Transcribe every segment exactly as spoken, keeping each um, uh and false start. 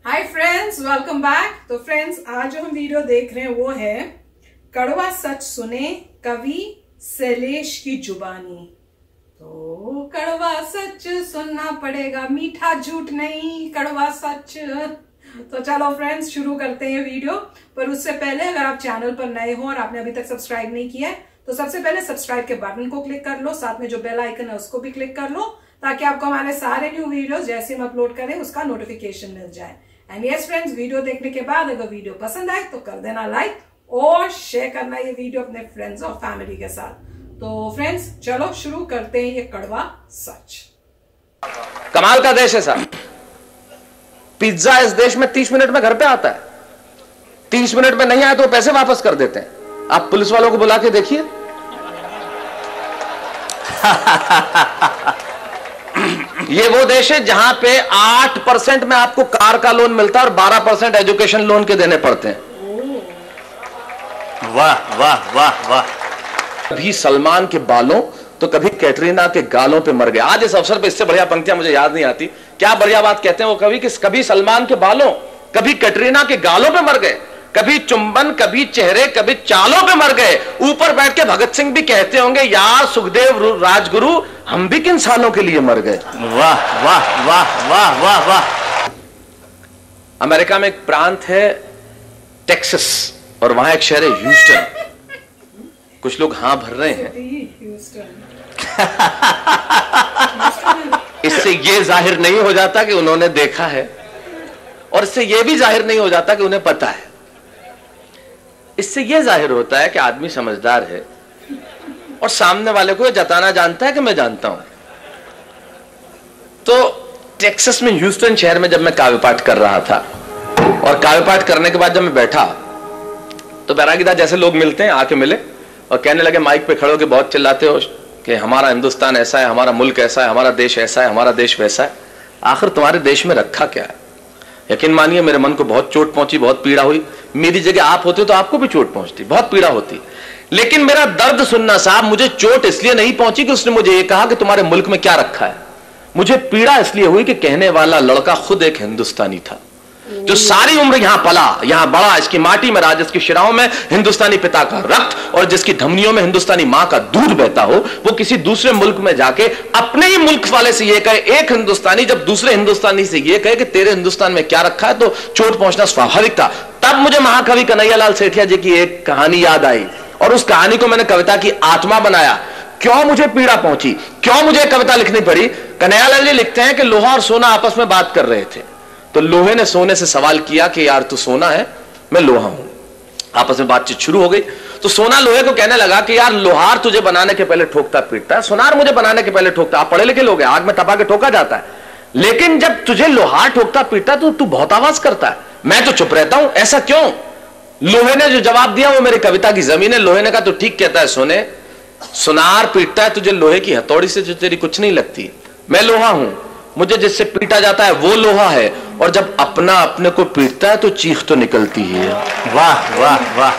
हाय friends, welcome back. तो friends, आज जो हम वीडियो देख रहे हैं वो है कड़वा सच सुने कवि शैलेश की जुबानी। तो कड़वा सच सुनना पड़ेगा, मीठा झूठ नहीं, कड़वा सच। तो चलो फ्रेंड्स, शुरू करते हैं वीडियो। पर उससे पहले अगर आप चैनल पर नए हो और आपने अभी तक सब्सक्राइब नहीं किया है तो सबसे पहले सब्सक्राइब के बटन को क्लिक कर लो, साथ में जो बेल आइकन है उसको भी क्लिक कर लो ताकि आपको हमारे सारे न्यू वीडियोस जैसे हम अपलोड करें उसका नोटिफिकेशन मिल जाए। एंड यस फ्रेंड्स, वीडियो देखने के बाद अगर वीडियो पसंद आए तो कर देना लाइक और शेयर करना ये वीडियो अपने फ्रेंड्स और फैमिली के साथ। तो फ्रेंड्स, चलो शुरू करते हैं ये कड़वा सच। कमाल का देश है साहब। पिज्जा इस देश में तीस मिनट में घर पे आता है। तीस मिनट में नहीं आया तो पैसे वापस कर देते हैं। आप पुलिस वालों को बुला के देखिए। ये वो देश है जहां पे आठ परसेंट में आपको कार का लोन मिलता है और बारह परसेंट एजुकेशन लोन के देने पड़ते हैं। वाह वाह वाह वाह। कभी सलमान के बालों तो कभी कैटरीना के गालों पे मर गए। आज इस अवसर पे इससे बढ़िया पंक्तियां मुझे याद नहीं आती। क्या बढ़िया बात कहते हैं वो कवि कि कभी सलमान के बालों कभी कैटरीना के गालों पे मर गए, कभी चुंबन कभी चेहरे कभी चालों पे मर गए। ऊपर बैठ के भगत सिंह भी कहते होंगे, यार सुखदेव राजगुरु हम भी किन सालों के लिए मर गए। वाह वाह वाह वाह वाह वाह। अमेरिका में एक प्रांत है टेक्सास और वहां एक शहर है ह्यूस्टन। कुछ लोग हां भर रहे हैं। इससे यह जाहिर नहीं हो जाता कि उन्होंने देखा है और इससे यह भी जाहिर नहीं हो जाता कि उन्हें पता है। इससे यह जाहिर होता है कि आदमी समझदार है और सामने वाले को यह जताना जानता है कि मैं जानता हूं। तो टेक्सास में ह्यूस्टन शहर में जब मैं काव्य पाठ कर रहा था और काव्य पाठ करने के बाद जब मैं बैठा तो बैरागीदार जैसे लोग मिलते हैं आके मिले और कहने लगे, माइक पे खड़े होकर बहुत चिल्लाते हो कि हमारा हिंदुस्तान ऐसा है, हमारा मुल्क ऐसा है, हमारा देश ऐसा है, हमारा देश वैसा है। आखिर तुम्हारे देश में रखा क्या है? यकीन मानिए मेरे मन को बहुत चोट पहुंची, बहुत पीड़ा हुई। मेरी जगह आप होते तो आपको भी चोट पहुंचती, बहुत पीड़ा होती। लेकिन मेरा दर्द सुनना साहब, मुझे चोट इसलिए नहीं पहुंची कि उसने मुझे ये कहा कि तुम्हारे मुल्क में क्या रखा है। मुझे पीड़ा इसलिए हुई कि कहने वाला लड़का खुद एक हिंदुस्तानी था जो सारी उम्र यहां पला, यहां बड़ा, इसकी माटी में रहा, जिसकी शिराओं में हिंदुस्तानी पिता का रक्त और जिसकी धमनियों में हिंदुस्तानी मां का दूध बहता हो। वो किसी दूसरे मुल्क में जाके अपने ही मुल्क वाले से ये कहे, एक हिंदुस्तानी जब दूसरे हिंदुस्तानी से ये कहे कि तेरे हिंदुस्तान में क्या रखा है, तो चोट पहुंचना स्वाभाविक था। तब मुझे महाकवि कन्हैयालाल सेठिया जी की एक कहानी याद आई और उस कहानी को मैंने कविता की आत्मा बनाया। क्यों मुझे पीड़ा पहुंची, क्यों मुझे कविता लिखनी पड़ी? कन्हैयालाल जी लिखते हैं कि लोहा और सोना आपस में बात कर रहे थे तो लोहे ने सोने से सवाल किया कि यार तू सोना है, मैं लोहा हूं। आपस में बातचीत शुरू हो गई तो सोना लोहे को कहने लगा कि यार लोहार तुझे बनाने के पहले ठोकता पीटता है, सोनार मुझे बनाने के पहले ठोकता। आप पढ़े लिखे लोग हैं, आग में तपा के ठोका जाता है, लेकिन जब तुझे लोहार ठोकता पीटता तो तू बहुत आवाज करता है, मैं तो चुप रहता हूं, ऐसा क्यों? लोहे ने जो जवाब दिया वो मेरी कविता की जमीन है। लोहे ने कहा, तो ठीक कहता है सोने, सोनार पीटता है तुझे लोहे की हथौड़ी से जो तेरी कुछ नहीं लगती, मैं लोहा हूं, मुझे जिससे पीटा जाता है वो लोहा है, और जब अपना अपने को पीटता है तो चीख तो निकलती है। वाह वाह वाह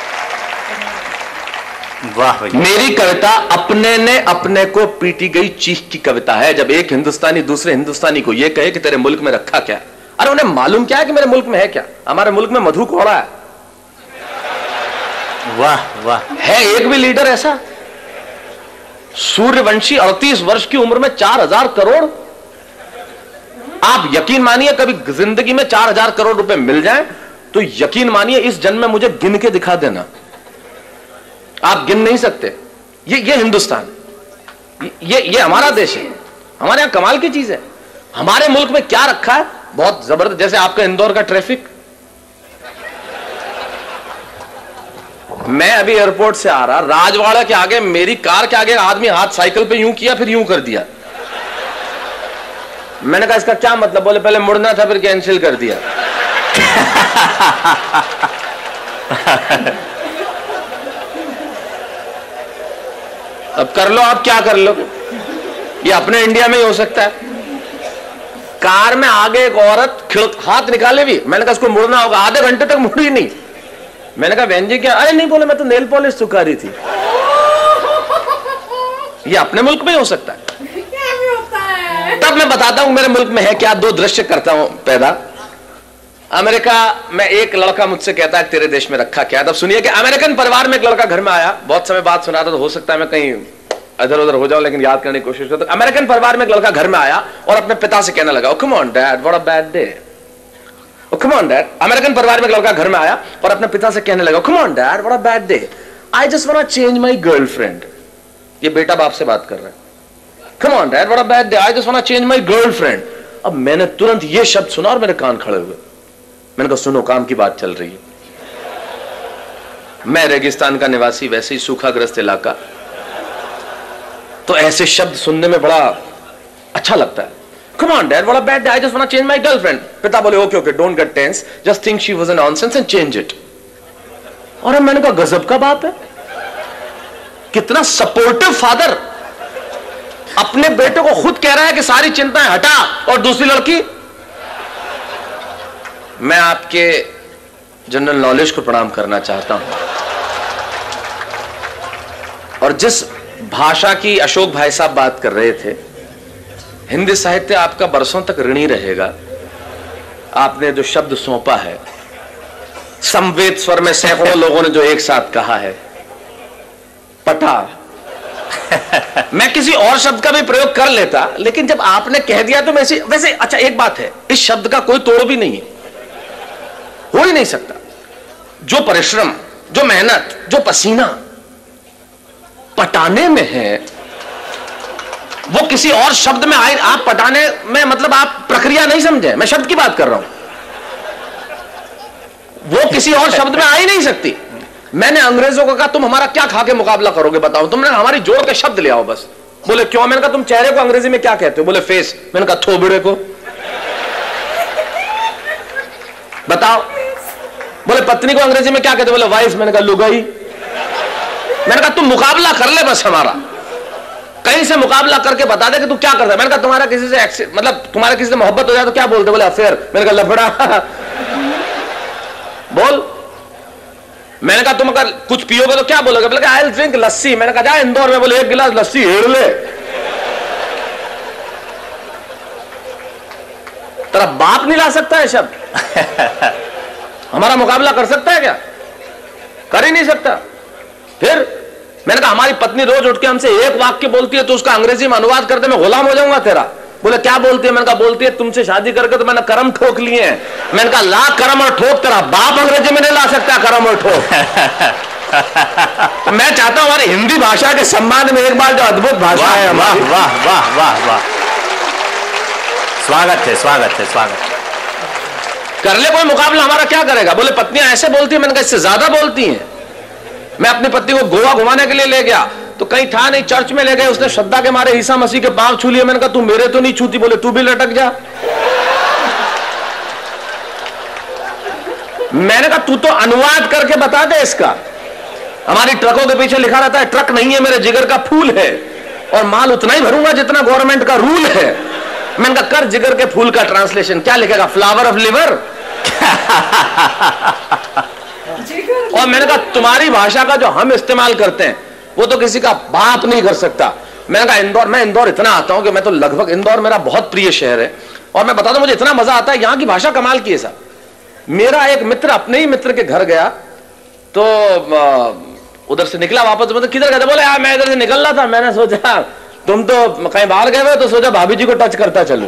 वाह। मेरी कविता अपने ने अपने को पीटी गई चीख की कविता है। जब एक हिंदुस्तानी दूसरे हिंदुस्तानी को यह कहे कि तेरे मुल्क में रखा क्या, अरे उन्हें मालूम क्या है कि मेरे मुल्क में है क्या? हमारे मुल्क में मधु कोड़ा है। वाह वाह। है एक भी लीडर ऐसा? सूर्यवंशी अड़तीस वर्ष की उम्र में चार हजार करोड़। आप यकीन मानिए कभी जिंदगी में चार हजार करोड़ रुपए मिल जाएं तो यकीन मानिए इस जन्म में मुझे गिन के दिखा देना। आप गिन नहीं सकते। ये ये हिंदुस्तान, ये ये हमारा देश है। हमारे यहां कमाल की चीज है। हमारे मुल्क में क्या रखा है, बहुत जबरदस्त। जैसे आपका इंदौर का ट्रैफिक, मैं अभी एयरपोर्ट से आ रहा, राजवाड़ा के आगे मेरी कार के आगे आदमी हाथ साइकिल पे यूं किया फिर यूं कर दिया। मैंने कहा इसका क्या मतलब? बोले पहले मुड़ना था फिर कैंसिल कर दिया। अब कर लो, आप क्या कर लो, ये अपने इंडिया में ही हो सकता है। कार में आगे एक औरत हाथ निकाले भी, मैंने कहा इसको मुड़ना होगा, आधे घंटे तक मुड़ी नहीं। मैंने कहा बहन जी क्या? अरे नहीं, बोले मैं तो नेल पॉलिश सुखा रही थी। ये अपने मुल्क में ही हो सकता है। तब मैं बताता हूं मेरे मुल्क में है क्या। दो दृश्य करता हूं पैदा। अमेरिका में एक लड़का मुझसे कहता है तेरे देश में रखा क्या? तब सुनिए कि अमेरिकन परिवार में एक लड़का घर में आया, बहुत समय बाद सुना था तो हो सकता है मैं कहीं इधर उधर हो जाऊं, लेकिन याद करने की कोशिश करता। अमेरिकन परिवार में एक लड़का घर में आया और अपने पिता से कहने लगा, come on dad, what a bad day. Come on dad, American परिवार में एक लड़का घर में आया और अपने पिता से कहने लगा, come on dad, what a bad day, I just want to change my girlfriend. ये बेटा बाप से बात कर रहा है। Come on dad, what a bad day, I just want to change my girlfriend. अब मैंने तुरंत ये शब्द सुना और मेरे कान खड़े हुए। मैंने कहा सुनो, काम की बात चल रही है। मैं रेगिस्तान का निवासी, वैसे ही सूखाग्रस्त इलाका, तो ऐसे शब्द सुनने में बड़ा अच्छा लगता है। Come on dad, what a bad day, I just want to change my girlfriend। पिता बोले okay okay, don't get tense, just think she was a nonsense and change it। और अब मैंने कहा गजब का बाप है, कितना सपोर्टिव फादर, अपने बेटे को खुद कह रहा है कि सारी चिंताएं हटा, और दूसरी लड़की। मैं आपके जनरल नॉलेज को प्रणाम करना चाहता हूं, और जिस भाषा की अशोक भाई साहब बात कर रहे थे, हिंदी साहित्य आपका बरसों तक ऋणी रहेगा। आपने जो शब्द सौंपा है, समवेत स्वर में सैकड़ों लोगों ने जो एक साथ कहा है, पटा। मैं किसी और शब्द का भी प्रयोग कर लेता, लेकिन जब आपने कह दिया तो वैसे वैसे अच्छा एक बात है, इस शब्द का कोई तोड़ भी नहीं है, हो ही नहीं सकता। जो परिश्रम, जो मेहनत, जो पसीना पटाने में है, वो किसी और शब्द में आए। आप पटाने में मतलब आप प्रक्रिया नहीं समझे, मैं शब्द की बात कर रहा हूं, वो किसी और शब्द में आ ही नहीं सकती। मैंने अंग्रेजों को कहा तुम हमारा क्या खा के मुकाबला करोगे बताओ, तुमने हमारी जोड़ के शब्द ले आओ बस। बोले क्यों? मैंने कहा तुम चेहरे को अंग्रेजी में क्या कहते हो? बोले फेस। मैंने कहा थोबड़े को बताओ। बोले पत्नी को अंग्रेजी में क्या कहते हो? बोले वाइफ। मैंने कहा लुगाई। मैंने कहा तुम मुकाबला कर ले बस हमारा, कहीं से मुकाबला करके बता दे कि तू क्या करता है। मैंने कहा तुम्हारा किसी से मतलब तुम्हारा किसी से मोहब्बत हो जाए तो क्या बोलते? बोले अफेयर। मैंने कहा लफड़ा। बोल। मैंने कहा तुम अगर कुछ पियोगे तो क्या बोलोगे? बोले आई विल ड्रिंक लस्सी। मैंने कहा जा इंदौर में, बोले एक गिलास लस्सी हेड़ ले। तेरा बाप नहीं ला सकता है शब्द, हमारा मुकाबला कर सकता है क्या? कर ही नहीं सकता। फिर मैंने कहा हमारी पत्नी रोज उठ के हमसे एक वाक्य बोलती है तो उसका अंग्रेजी में अनुवाद करते मैं गुलाम हो जाऊंगा तेरा। बोले क्या बोलती है? मैंने कहा बोलती है तुमसे शादी करके तो मैंने करम ठोक लिए हैं। मैंने कहा ला करम और ठोक, तेरा बाप अंग्रेजी में नहीं ला सकता करम और ठोक। मैं चाहता हूं हमारी हिंदी भाषा के सम्मान में एक बार जो अद्भुत भाषा है हमारी। वाह वाह वाह वाह, स्वागत है स्वागत है स्वागत है। कर ले कोई मुकाबला, हमारा क्या करेगा? बोले पत्नियां ऐसे बोलती है। मैंने कहा इससे ज्यादा बोलती हैं। मैं अपनी पत्नी को गोवा घुमाने के लिए ले गया तो कहीं था नहीं, चर्च में ले गए, उसने श्रद्धा के मारे ईसा मसीह के पांव छू लिए। मैंने कहा तू मेरे तो नहीं छूती। बोले तू भी लटक जा। मैंने कहा तू तो अनुवाद करके बता दे इसका। हमारी ट्रकों के पीछे लिखा रहता है ट्रक नहीं है मेरे जिगर का फूल है, और माल उतना ही भरूंगा जितना गवर्नमेंट का रूल है। मैंने कहा कर जिगर के फूल का ट्रांसलेशन, क्या लिखेगा? Flower of liver. और मैंने कहा तुम्हारी भाषा का जो हम इस्तेमाल करते हैं वो तो किसी का बाप नहीं कर सकता। मैंने कहा इंदौर, मैं इंदौर इतना आता हूं कि मैं तो लगभग, इंदौर मेरा बहुत प्रिय शहर है, और मैं बताता हूं मुझे इतना मजा आता है, यहां की भाषा कमाल की है साहब। मेरा एक मित्र अपने ही मित्र के घर गया तो उधर से निकला वापस, मतलब किधर गया? बोले यार मैं इधर से निकल रहा था, मैंने सोचा तुम तो कहीं बाहर गए हुए तो सोचा भाभी जी को टच करता चलूं।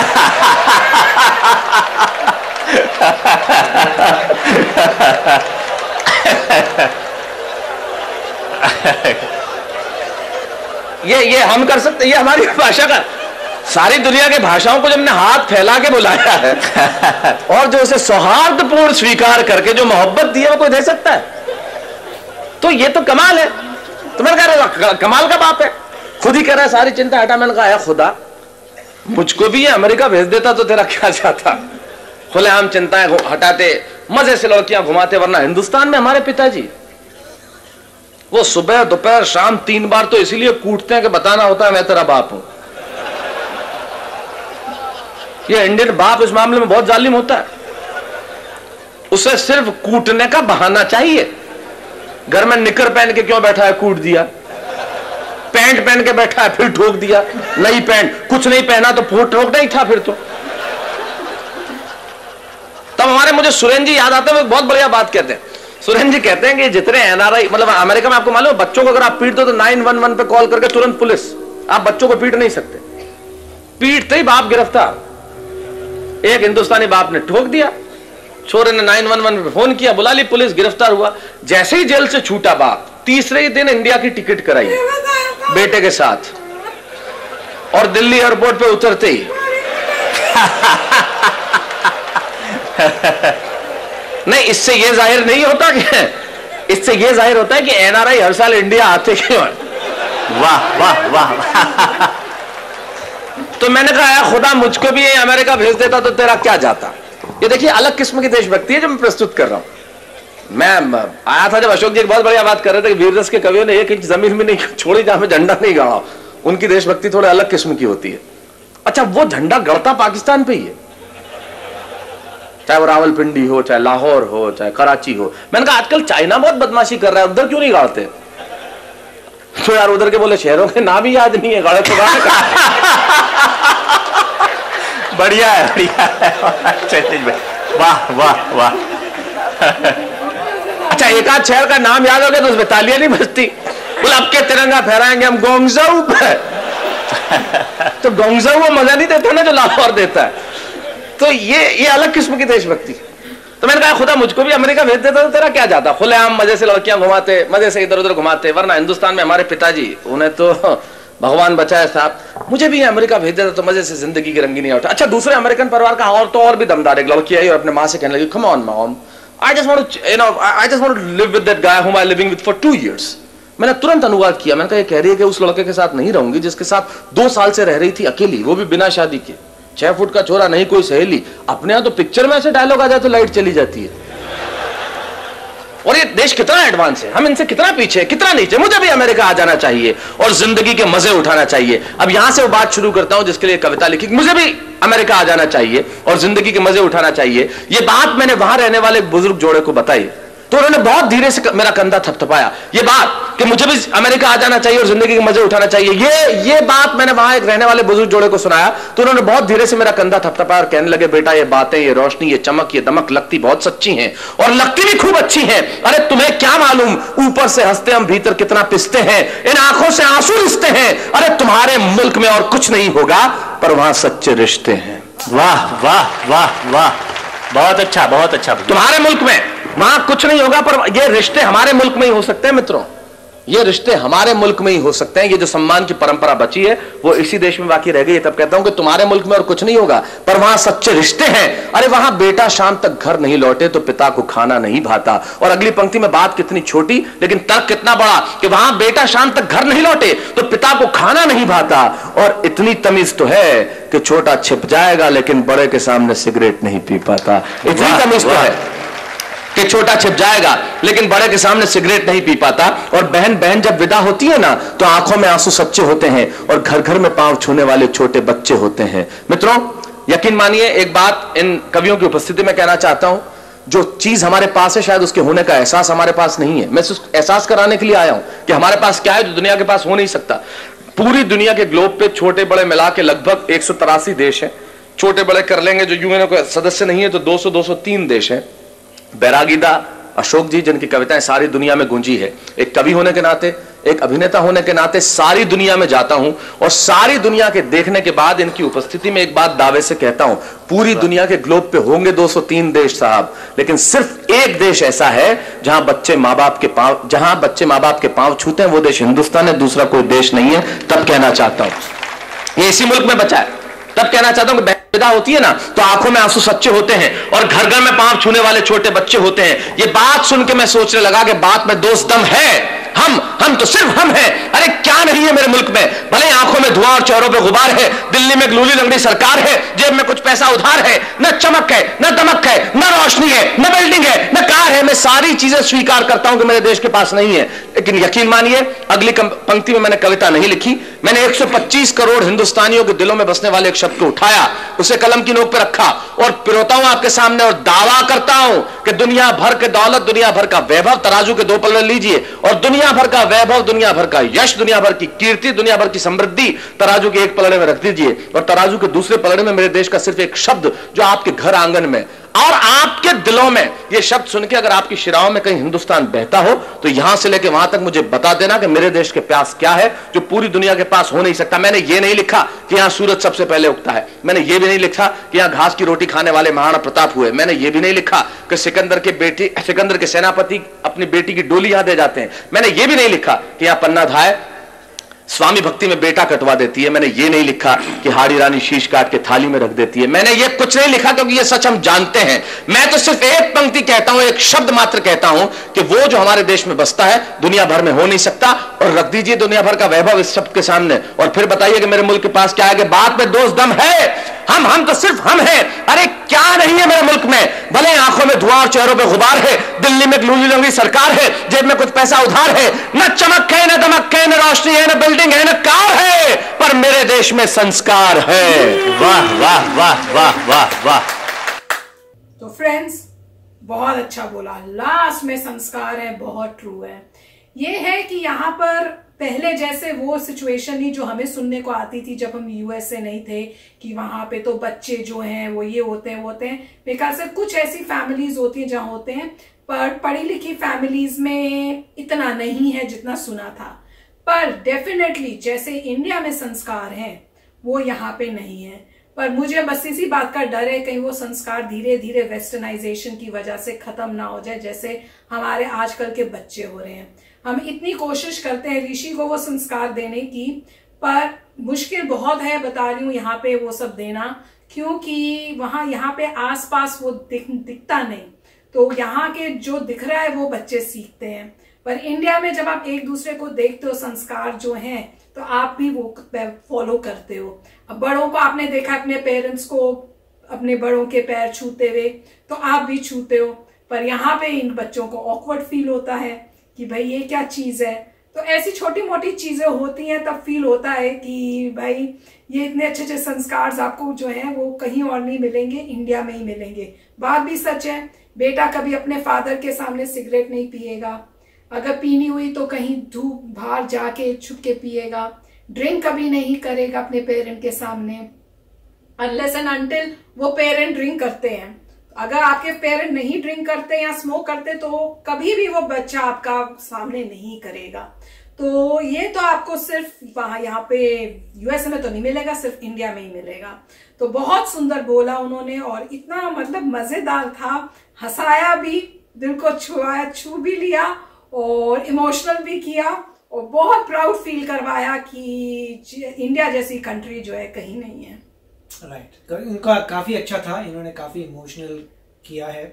ये ये हम कर सकते, ये हमारी भाषा का, सारी दुनिया के भाषाओं को जब हमने हाथ फैला के बुलाया है और जो उसे सौहार्दपूर्ण स्वीकार करके जो मोहब्बत दी है वो कोई दे सकता है? तो ये तो कमाल है। तो मैंने कहा कमाल का बाप है, खुद ही कह रहा है सारी चिंता हटा। मैंने कहा खुदा मुझको भी ये अमेरिका भेज देता तो तेरा क्या चाहता? खुलेआम चिंताएं हटाते, मजे से लड़कियां घुमाते, वरना हिंदुस्तान में हमारे पिताजी वो सुबह दोपहर शाम तीन बार तो इसीलिए कूटते हैं कि बताना होता है मैं तेरा बाप हूं। ये इंडियन बाप इस मामले में बहुत जालिम होता है, उसे सिर्फ कूटने का बहाना चाहिए। घर में निकर पहन के क्यों बैठा है? कूट दिया। पैंट पहन के बैठा है, फिर ठोक दिया। नई पैंट, कुछ नहीं पहना तो ठोकना ही था फिर तो। तब हमारे मुझे मुझे सुरेंद्र जी याद आते हैं, वो बहुत बढ़िया बात कहते हैं। सुरेंद्र जी कहते हैं कि जितने एनआरआई, मतलब अमेरिका में आपको मालूम है बच्चों को अगर आप पीट दो तो नाइन वन वन पे कॉल करके तुरंत पुलिस, आप बच्चों को पीट नहीं सकते, पीटते ही बाप गिरफ्तार। एक हिंदुस्तानी बाप ने ठोक दिया, छोरे ने नाइन वन वन पे फोन किया, बुला ली पुलिस, गिरफ्तार हुआ। जैसे ही जेल से छूटा बाप, तीसरे ही दिन इंडिया की टिकट कराई बेटे के साथ, और दिल्ली एयरपोर्ट पे उतरते ही नहीं, इससे यह जाहिर नहीं होता कि इससे यह जाहिर होता है कि एनआरआई हर साल इंडिया आते क्यों। वाह वाह वाह। तो मैंने कहा यार खुदा मुझको भी अमेरिका भेज देता तो तेरा क्या जाता। ये देखिए अलग किस्म की देशभक्ति है जो मैं प्रस्तुत कर रहा हूं। मैं आया था जब अशोक जी एक बहुत बढ़िया बात कर रहे थे कि वीररस के कवियों ने एक इंच जमीन में नहीं छोड़ी जहां में झंडा नहीं गाड़ा। उनकी देशभक्ति थोड़े अलग किस्म की होती है। अच्छा, वो झंडा गड़ता पाकिस्तान पे ही है, चाहे वो रावलपिंडी हो, चाहे लाहौर हो, चाहे कराची हो। मैंने कहा आजकल चाइना बहुत बदमाशी कर रहा है, उधर क्यों नहीं गाड़ते? तो यार उधर के बोले शहरों के नाम ही याद नहीं है, गाड़े तो गाड़े बढ़िया है, बढ़िया है। वाह वाह वाह। अच्छा, एक आध शहर का नाम याद हो गया तो उसमें तालियां नहीं बजती। बोले अब के तिरंगा फहराएंगे हम गोंगजाऊ पे। तो गोंगजाऊ वो मजा नहीं देता ना जो लाहौर देता है। तो ये ये अलग किस्म की देशभक्ति। तो मैंने कहा खुदा मुझको भी अमेरिका भेज देता तो तेरा क्या जाता। खुलेआम मजे से लड़कियां घुमाते, मजे से इधर उधर घुमाते, वरना हिंदुस्तान में हमारे पिताजी, उन्हें तो भगवान बचाए साहब, मुझे भी अमेरिका भेज देता तो मजे से जिंदगी की रंगी नहीं उठा। अच्छा, दूसरे अमेरिकन परिवार का और तो और भी दमदार एक लड़की आई और अपने माँ से कहने लगी, come on mom, I just want to you know I just want to live with that guy whom I living with for two years. मैंने तुरंत अनुवाद किया, मैंने कहा ये कह रही है कि उस लड़के के साथ नहीं रहूंगी जिसके साथ दो साल से रह रही थी अकेली, वो भी बिना शादी के, छह फुट का छोरा, नहीं कोई सहेली। अपने यहां तो पिक्चर में ऐसे डायलॉग आ जाए तो लाइट चली जाती है। और ये देश कितना एडवांस है, हम इनसे कितना पीछे, कितना नीचे। मुझे भी अमेरिका आ जाना चाहिए और जिंदगी के मजे उठाना चाहिए। अब यहां से वो बात शुरू करता हूं जिसके लिए कविता लिखी, मुझे भी अमेरिका आ जाना चाहिए और जिंदगी के मजे उठाना चाहिए। ये बात मैंने वहां रहने वाले एक बुजुर्ग जोड़े को बताई तो उन्होंने बहुत धीरे से मेरा कंधा थपथपाया। ये बात कि मुझे भी अमेरिका आ जाना चाहिए और जिंदगी के मजे उठाना चाहिए, ये ये बात मैंने वहां एक रहने वाले बुजुर्ग जोड़े को सुनाया तो उन्होंने बहुत धीरे से मेरा कंधा थपथपाया और कहने लगे, बेटा ये बातें, ये रोशनी, ये चमक, ये दमक लगती बहुत सच्ची हैं और लगती भी खूब अच्छी हैं। अरे तुम्हें क्या मालूम, ऊपर से हंसते हम भीतर कितना पिसते हैं, इन आंखों से आंसू रिश्ते हैं। अरे तुम्हारे मुल्क में और कुछ नहीं होगा पर वहां सच्चे रिश्ते हैं। वाह वाह वाह वाह, बहुत अच्छा, बहुत अच्छा। तुम्हारे मुल्क में वहां कुछ नहीं होगा पर ये रिश्ते हमारे मुल्क में ही हो सकते हैं मित्रों, ये रिश्ते हमारे मुल्क में ही हो सकते हैं। ये जो सम्मान की परंपरा बची है वो इसी देश में बाकी रह गई है। तब कहता हूं कि तुम्हारे मुल्क में और कुछ नहीं होगा पर वहां सच्चे रिश्ते हैं। अरे वहां बेटा शाम तक घर नहीं लौटे तो पिता को खाना नहीं भाता। और अगली पंक्ति में बात कितनी छोटी लेकिन तर्क कितना बड़ा कि वहां बेटा शाम तक घर नहीं लौटे तो पिता को खाना नहीं भाता। और इतनी तमीज तो है कि छोटा छिप जाएगा लेकिन बड़े के सामने सिगरेट नहीं पी पाता। इतनी तमीज तो है कि छोटा छिप जाएगा लेकिन बड़े के सामने सिगरेट नहीं पी पाता। और बहन बहन जब विदा होती है ना तो आंखों में आंसू सच्चे होते हैं और घर घर में पांव छूने वाले छोटे बच्चे होते हैं। मित्रों यकीन मानिए एक बात इन कवियों की उपस्थिति में कहना चाहता हूं, जो चीज हमारे पास है शायद उसके होने का एहसास हमारे पास नहीं है। मैं सिर्फ एहसास कराने के लिए आया हूं कि हमारे पास क्या है जो दुनिया के पास हो नहीं सकता। पूरी दुनिया के ग्लोब पे छोटे बड़े मिला के लगभग एक सौ तिरासी देश है। छोटे बड़े कर लेंगे जो यूएनओ के सदस्य नहीं है तो दो सौ दो सौ तीन देश है। बैरागीदा अशोक जी जिनकी कविताएं सारी दुनिया में गूंजी है, एक कवि होने के नाते, एक अभिनेता होने के नाते सारी दुनिया में जाता हूं और सारी दुनिया के देखने के बाद इनकी उपस्थिति में एक बात दावे से कहता हूं, पूरी दुनिया के ग्लोब पे होंगे दो सौ तीन देश साहब, लेकिन सिर्फ एक देश ऐसा है जहां बच्चे माँ बाप के पांव जहां बच्चे माँ बाप के पांव छूते हैं, वो देश हिंदुस्तान है, दूसरा कोई देश नहीं है। तब कहना चाहता हूं ये इसी मुल्क में बचा है। तब कहना चाहता हूं कि विदा होती है ना तो आंखों में आंसू सच्चे होते हैं और घर घर में पांव छूने वाले छोटे बच्चे होते हैं। ये बात सुन के मैं सोचने लगा कि बात में दोस्त दम है, हम हम तो सिर्फ हम हैं। अरे क्या नहीं है मेरे मुल्क में, भले आंखों में धुआं और चेहरों पे गुबार है, दिल्ली में ग्लूली लंगड़ी सरकार है, जेब में कुछ पैसा उधार है, न चमक है न दमक है, न रोशनी है न बिल्डिंग है न कार है। मैं सारी चीजें स्वीकार करता हूं कि मेरे देश के पास नहीं है, लेकिन यकीन मानिए अगली पंक्ति में मैंने कविता नहीं लिखी। मैंने एक सौ पच्चीस करोड़ हिंदुस्तानियों के दिलों में बसने वाले एक शब्द को उठाया, उसे कलम की नोक पे रखा और पिरोता हूं आपके सामने और दावा करता हूं कि दुनिया भर के दौलत, दुनिया भर का वैभव तराजू के दो पल्ले लीजिए और दुनिया भर का वैभव, दुनिया भर का यश, दुनिया भर की कीर्ति, दुनिया भर की समृद्धि तराजू के एक पलड़े में रख दीजिए और तराजू के दूसरे पलड़े में मेरे देश का सिर्फ एक शब्द जो आपके घर आंगन में, और आपके दिलों में ये शब्द सुन के अगर आपकी शिराओं में कहीं हिंदुस्तान बहता हो तो यहां से लेके वहां तक मुझे बता देना कि मेरे देश के प्यास क्या है जो पूरी दुनिया के पास हो नहीं सकता। मैंने ये नहीं लिखा कि यहां सूरज सबसे पहले उगता है, मैंने ये भी नहीं लिखा कि यहां घास की रोटी खाने वाले महाराणा प्रताप हुए, मैंने ये भी नहीं लिखा कि सिकंदर के बेटी सिकंदर के सेनापति अपनी बेटी की डोली यहां दे जाते हैं, मैंने ये भी नहीं लिखा कि यहां पन्ना धाय स्वामी भक्ति में बेटा कटवा देती है, मैंने ये नहीं लिखा कि हाड़ी रानी शीश काट के थाली में रख देती है, मैंने ये कुछ नहीं लिखा क्योंकि ये सच हम जानते हैं। मैं तो सिर्फ एक पंक्ति कहता हूं, एक शब्द मात्र कहता हूं कि वो जो हमारे देश में बसता है दुनिया भर में हो नहीं सकता। और रख दीजिए दुनिया भर का वैभव इस शब्द के सामने और फिर बताइए कि मेरे मुल्क के पास क्या है कि बात में दोस्त दम है। हम हम तो सिर्फ हम हैं। अरे क्या नहीं है मेरे मुल्क में, भले आंखों में धुआं और चेहरों पे गुबार है, दिल्ली में लूली लंगड़ी सरकार है, जेब में कुछ पैसा उधार है, न चमक है न दमक है न रोशनी है न बिल्डिंग है न कार है, पर मेरे देश में संस्कार है। वाह वाह वाह वाह वाह वाह। तो फ्रेंड्स बहुत अच्छा बोला, लास्ट में संस्कार है, बहुत ट्रू है। ये है कि यहाँ पर पहले जैसे वो सिचुएशन ही जो हमें सुनने को आती थी जब हम यूएस से नहीं थे कि वहां पे तो बच्चे जो हैं वो ये होते हैं वो होते हैं। मेरे ख्याल से कुछ ऐसी फैमिलीज होती हैं जहां होते हैं, पर पढ़ी लिखी फैमिलीज में इतना नहीं है जितना सुना था। पर डेफिनेटली जैसे इंडिया में संस्कार हैं वो यहाँ पे नहीं है। पर मुझे बस इसी बात का डर है कहीं वो संस्कार धीरे धीरे वेस्टर्नाइजेशन की वजह से खत्म ना हो जाए, जैसे हमारे आजकल के बच्चे हो रहे हैं। हम इतनी कोशिश करते हैं ऋषि को वो संस्कार देने की, पर मुश्किल बहुत है, बता रही हूँ यहाँ पे वो सब देना, क्योंकि वहां यहाँ पे आसपास वो दिख, दिखता नहीं। तो यहाँ के जो दिख रहा है वो बच्चे सीखते हैं। पर इंडिया में जब आप एक दूसरे को देखते हो संस्कार जो हैं तो आप भी वो फॉलो करते हो। अब बड़ों को आपने देखा अपने पेरेंट्स को अपने बड़ों के पैर छूते हुए, तो आप भी छूते हो। पर यहाँ पे इन बच्चों को ऑकवर्ड फील होता है कि भाई ये क्या चीज है। तो ऐसी छोटी मोटी चीजें होती हैं तब फील होता है कि भाई ये इतने अच्छे अच्छे संस्कार आपको जो है वो कहीं और नहीं मिलेंगे, इंडिया में ही मिलेंगे। बात भी सच है, बेटा कभी अपने फादर के सामने सिगरेट नहीं पिएगा, अगर पीनी हुई तो कहीं धूप बाहर जाके छुप के पिएगा, ड्रिंक कभी नहीं करेगा अपने पेरेंट के सामने अनलेस एंड अनटिल वो पेरेंट ड्रिंक करते हैं। अगर आपके पेरेंट नहीं ड्रिंक करते या स्मोक करते तो कभी भी वो बच्चा आपका सामने नहीं करेगा। तो ये तो आपको सिर्फ वहां यहाँ पे यूएसए में तो नहीं मिलेगा, सिर्फ इंडिया में ही मिलेगा। तो बहुत सुंदर बोला उन्होंने और इतना मतलब मजेदार था, हंसाया भी, दिल को छुआया, छू भी लिया और इमोशनल भी किया और बहुत प्राउड फील करवाया कि इंडिया जैसी कंट्री जो है कहीं नहीं है। Right right. इनका काफ़ी अच्छा था, इन्होंने काफ़ी इमोशनल किया है।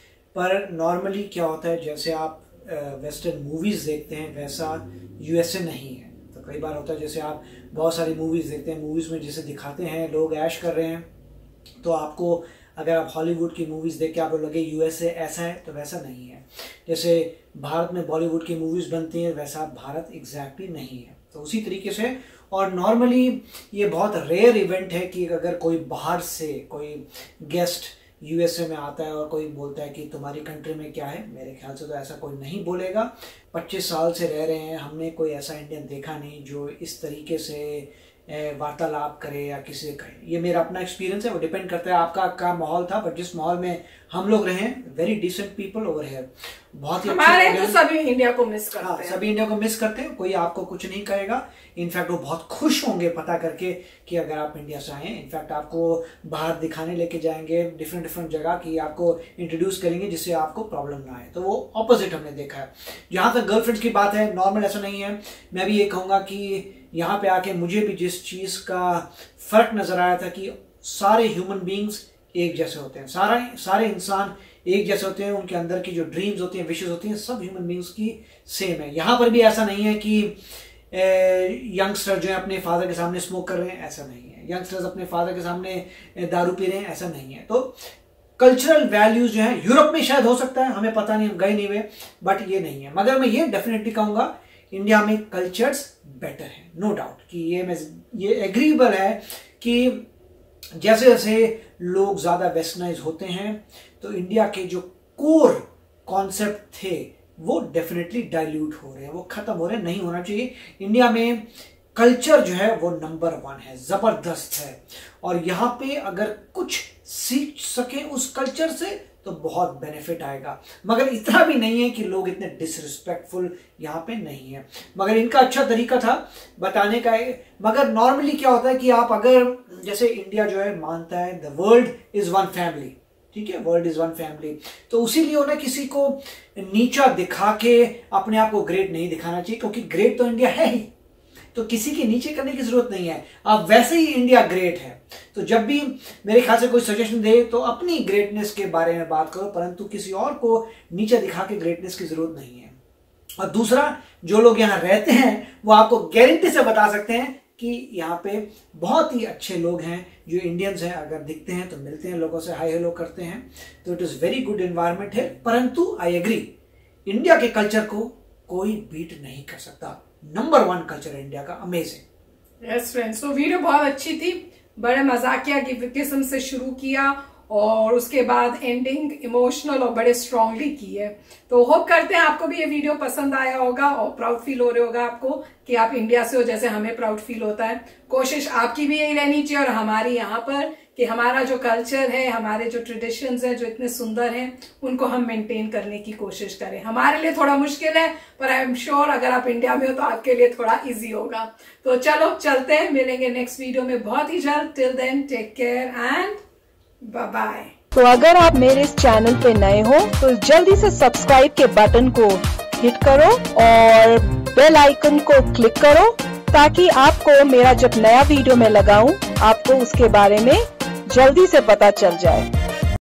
पर नॉर्मली क्या होता है, जैसे आप वेस्टर्न मूवीज़ देखते हैं वैसा यूएसए नहीं है। तो कई बार होता है जैसे आप बहुत सारी मूवीज़ देखते हैं, मूवीज़ में जैसे दिखाते हैं लोग ऐश कर रहे हैं, तो आपको अगर आप हॉलीवुड की मूवीज़ देख के आपको लगे यूएसए ऐसा है, तो वैसा नहीं है। जैसे भारत में बॉलीवुड की मूवीज़ बनती हैं वैसा भारत एग्जैक्टली नहीं है। तो उसी तरीके से, और नॉर्मली ये बहुत रेयर इवेंट है कि अगर कोई बाहर से कोई गेस्ट यूएसए में आता है और कोई बोलता है कि तुम्हारी कंट्री में क्या है। मेरे ख्याल से तो ऐसा कोई नहीं बोलेगा। पच्चीस साल से रह रहे हैं, हमने कोई ऐसा इंडियन देखा नहीं जो इस तरीके से वार्तालाप करे या किसी से कहे। ये मेरा अपना एक्सपीरियंस है, वो डिपेंड करता है आपका क्या माहौल था। बट जिस माहौल में हम लोग रहे, very decent people over here, बहुत ही हमारे तो सभी इंडिया को मिस करते हाँ, हैं। सभी इंडिया को मिस करते हैं, कोई आपको कुछ नहीं कहेगा। इनफैक्ट वो बहुत खुश होंगे पता करके कि अगर आप इंडिया से आए हैं। इनफैक्ट आपको बाहर दिखाने लेके जाएंगे डिफरेंट डिफरेंट जगह की, आपको इंट्रोड्यूस करेंगे जिससे आपको प्रॉब्लम ना आए। तो वो ऑपोजिट हमने देखा है। जहाँ तक गर्लफ्रेंड्स की बात है, नॉर्मल ऐसा नहीं है। मैं भी ये कहूँगा कि यहाँ पे आके मुझे भी जिस चीज़ का फर्क नजर आया था कि सारे ह्यूमन बींग्स एक जैसे होते हैं, सारा सारे इंसान एक जैसे होते हैं, उनके अंदर की जो ड्रीम्स होती हैं, विशेस होती हैं, सब ह्यूमन बींग्स की सेम है। यहाँ पर भी ऐसा नहीं है कि यंगस्टर जो है अपने फादर के सामने स्मोक कर रहे हैं, ऐसा नहीं है। यंगस्टर्स अपने फादर के सामने दारू पी रहे हैं, ऐसा नहीं है। तो कल्चरल वैल्यूज जो है यूरोप में शायद हो सकता है, हमें पता नहीं, हम गए नहीं हुए, बट ये नहीं है। मगर मैं ये डेफिनेटली कहूँगा इंडिया में कल्चर्स बेटर है, नो डाउट कि ये मैं ये एग्रीबल है कि जैसे जैसे लोग ज़्यादा वेस्टर्नाइज होते हैं तो इंडिया के जो कोर कॉन्सेप्ट थे वो डेफिनेटली डाइल्यूट हो रहे हैं, वो खत्म हो रहे हैं, नहीं होना चाहिए। इंडिया में कल्चर जो है वो नंबर वन है, जबरदस्त है। और यहाँ पे अगर कुछ सीख सके उस कल्चर से तो बहुत बेनिफिट आएगा। मगर इतना भी नहीं है कि लोग इतने डिसरिस्पेक्टफुल यहाँ पे नहीं है, मगर इनका अच्छा तरीका था बताने का है। मगर नॉर्मली क्या होता है कि आप अगर जैसे इंडिया जो है मानता है the world is one family, ठीक है, वर्ल्ड इज वन फैमिली, तो उसीलिए उन्हें किसी को नीचा दिखा के अपने आप को ग्रेट नहीं दिखाना चाहिए, क्योंकि ग्रेट तो इंडिया है ही, तो किसी के नीचे करने की जरूरत नहीं है। आप वैसे ही इंडिया ग्रेट है। तो जब भी मेरे ख्याल से कोई सजेशन दे तो अपनी ग्रेटनेस के बारे में बात करो, परंतु किसी और को नीचे दिखा के ग्रेटनेस की जरूरत नहीं है। और दूसरा, जो लोग यहाँ रहते हैं वो आपको गारंटी से बता सकते हैं कि यहाँ पे बहुत ही अच्छे लोग हैं जो इंडियंस हैं। अगर दिखते हैं तो मिलते हैं, लोगों से हाई हेलो करते हैं, तो it is very good environment है। परंतु आई एग्री, इंडिया के कल्चर को कोई बीट नहीं कर सकता। नंबर वन कल्चर है इंडिया का, अमेजिंग। यस फ्रेंड्स, तो वीडियो बहुत अच्छी थी, बड़े मजाकिया की किस्म से शुरू किया और उसके बाद एंडिंग इमोशनल और बड़े स्ट्रांगली की है। तो होप करते हैं आपको भी ये वीडियो पसंद आया होगा और प्राउड फील हो रहा होगा आपको कि आप इंडिया से हो, जैसे हमें प्राउड फील होता है। कोशिश आपकी भी यही रहनी चाहिए और हमारी यहाँ पर कि हमारा जो कल्चर है, हमारे जो ट्रेडिशंस हैं जो इतने सुंदर हैं, उनको हम मेंटेन करने की कोशिश करें। हमारे लिए थोड़ा मुश्किल है, पर आई एम श्योर अगर आप इंडिया में हो तो आपके लिए थोड़ा इजी होगा। तो चलो चलते हैं, मिलेंगे नेक्स्ट वीडियो में बहुत ही जल्द। Till then take care and bye bye. तो अगर आप मेरे इस चैनल पे नए हो तो जल्दी से सब्सक्राइब के बटन को हिट करो और बेल आइकन को क्लिक करो, ताकि आपको मेरा जब नया वीडियो मैं लगाऊं आपको उसके बारे में जल्दी से पता चल जाए।